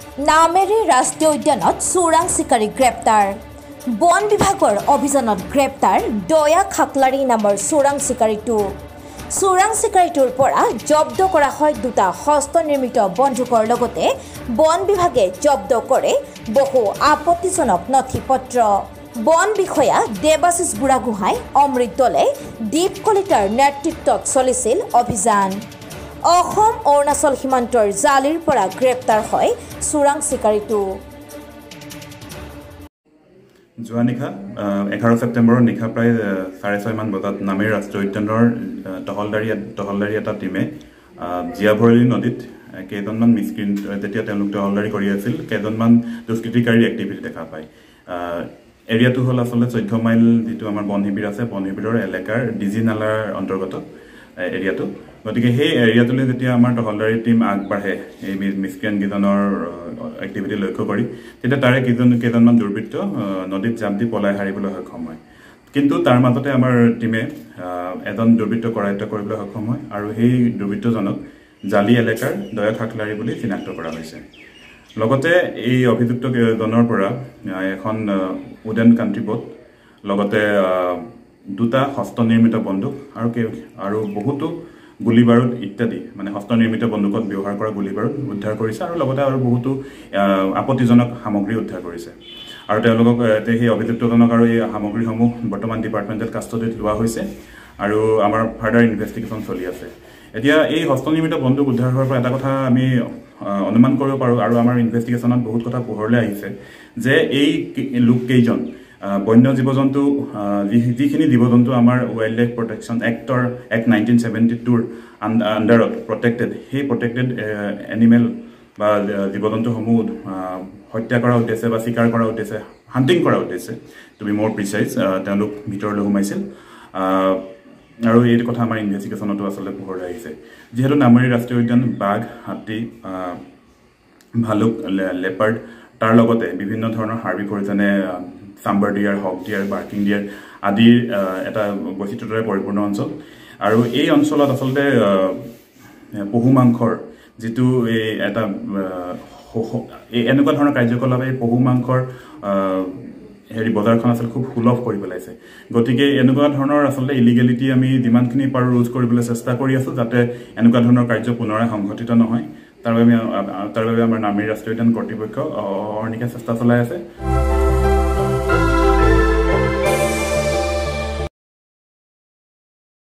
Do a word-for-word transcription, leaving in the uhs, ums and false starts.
নামেৰি ৰাষ্ট্ৰীয় উদ্যানত চোৰাং চিকাৰী গ্ৰেপ্তাৰ বন বিভাগৰ অভিযানত গ্ৰেপ্তাৰ দয়া খাকলাৰী নামৰ চোৰাং চিকাৰীটো চোৰাং চিকাৰীটোৰ পৰা জব্দ কৰা হয় দুটা হস্তনিৰ্মিত বন্দুকৰ লগতে বন বিভাগে জব্দ কৰে বহু আপত্তিজনক নথিপত্ৰ বন বিষয়া দেৱাশিষ বুঢ়াগোহাঁই অমৃত দলে দীপ কলিতাৰ নেতৃত্বত চলিছিল অভিযান অসম অৰুণাচল সীমান্তৰ জালিৰ পৰা গ্ৰেপ্তাৰ হয় চোৰাং চিকাৰীটো যোৱা নিশা এঘাৰ ছেপ্টেম্বৰৰ নিশা প্ৰায় চাৰে ছয় মান বজাত নামেৰি ৰাষ্ট্ৰীয় উদ্যানৰ টহলদাৰী টহলদাৰী এটা টিমে জীয়াভৰলী নদীত কেইজনমান মিস্ক্ৰীণ যেতিয়া তেওঁলোক টহলদাৰী কৰি আছিল কেইজনমান দুষ্কৃতিকাৰীৰ এক্টিভিটি দেখা পায় এৰিয়াটো হ'ল আচলতে চৈধ্য মাইল যিটো আমাৰ বন শিবিৰ আছে বন শিবিৰৰ এলেকাৰ ডিজি নালাৰ অন্তৰ্গত এৰিয়াটো গতিকে সেই এৰিয়াটোলৈ যেতিয়া আমাৰ টহলদাৰী টিম আগবাঢ়ে এই মিস্ক্ৰীণ কেইজনৰ এক্টিভিটি লক্ষ্য কৰি তেতিয়া তাৰে কেইজন কেইজনমান দুৰ্বৃত্ত নদীত জাপ দি পলাই হাৰিবলৈ সক্ষম হয় কিন্তু তাৰ মাজতে আমাৰ টিমে এজন দুৰ্বৃত্ত কৰায়ত্ব কৰিবলৈ সক্ষম হয় আৰু সেই দুৰ্বৃত্তজনক জালি এলেকাৰ দয়া খাকলাৰী বুলি চিনাক্ত কৰা হৈছে লগতে এই অভিযুক্তজনৰ পৰা এখন উডেন কাণ্ট্ৰি বোট লগতে দুটা হস্তনিৰ্মিত বন্দুক আৰু আৰু বহুতো গুলি বাৰুদ ইত্যাদি মানে হস্তনিৰ্মিত বন্দুকত ব্যৱহাৰ কৰা গুলি বাৰুদ উদ্ধাৰ কৰিছে আৰু লগতে আৰু বহুতো আপত্তিজনক সামগ্ৰী উদ্ধাৰ কৰিছে আৰু তেওঁলোকক সেই অভিযুক্তজনক আৰু এই সামগ্ৰীসমূহ বৰ্তমান ডিপাৰ্টমেণ্টেল কাষ্টডিত লোৱা হৈছে আৰু আমাৰ ফাৰ্ডাৰ ইনভেষ্টিগেশ্যন চলি আছে এতিয়া এই হস্তনিৰ্মিত বন্দুক উদ্ধাৰ হোৱাৰ পৰা এটা কথা আমি অনুমান কৰিব পাৰোঁ আৰু আমাৰ ইনভেষ্টিগেশ্যনত বহুত কথা পোহৰলৈ আহিছে যে এই লোককেইজন বন্য জীৱ জন্তু যিখিনি জীৱ জন্তু আমাৰ ৱাইল্ড লাইফ প্ৰটেকশ্যন এক্টৰ এক্ট নাইনটিন ছেভেণ্টি টুৰ আণ্ডাৰত প্ৰটেক্টেড সেই প্ৰটেক্টেড এনিমেল বা জীৱ জন্তুসমূহ হত্যা কৰাৰ উদ্দেশ্যে বা চিকাৰ কৰাৰ উদ্দেশ্যে হাণ্টিং কৰাৰ উদ্দেশ্যে টু বি মোৰ প্ৰিচাইজ তেওঁলোক ভিতৰলৈ সোমাইছিল আৰু এই কথা আমাৰ ইনভেষ্টিগেশ্যনতো আচলতে পোহৰলৈ আহিছে যিহেতু নামেৰি ৰাষ্ট্ৰীয় উদ্যান বাঘ হাতী ভালুক লেপাৰ্ড তাৰ লগতে বিভিন্ন ধৰণৰ হাৰ্বিভৰ যেনে sambar deer hog deer barking deer আদিৰ এটা বৈচিত্ৰতাৰে পৰিপূৰ্ণ অঞ্চল আৰু এই অঞ্চলত আচলতে পহু মাংসৰ যিটো এই এটা এই এনেকুৱা ধৰণৰ কাৰ্যকলাপে পহু মাংসৰ হেৰি বজাৰখন আচলতে খুব সুলভ কৰি পেলাইছে গতিকে এনেকুৱা ধৰণৰ আচলতে ইলিগেলিটি আমি যিমানখিনি পাৰোঁ ৰোধ কৰিবলৈ চেষ্টা কৰি আছোঁ যাতে এনেকুৱা ধৰণৰ কাৰ্য পুনৰাই সংঘটিত নহয় তাৰ বাবে তাৰ বাবে আমাৰ নামেৰি ৰাষ্ট্ৰীয় উদ্যান কৰ্তৃপক্ষ অহৰ্নিশে চেষ্টা চলাই আছে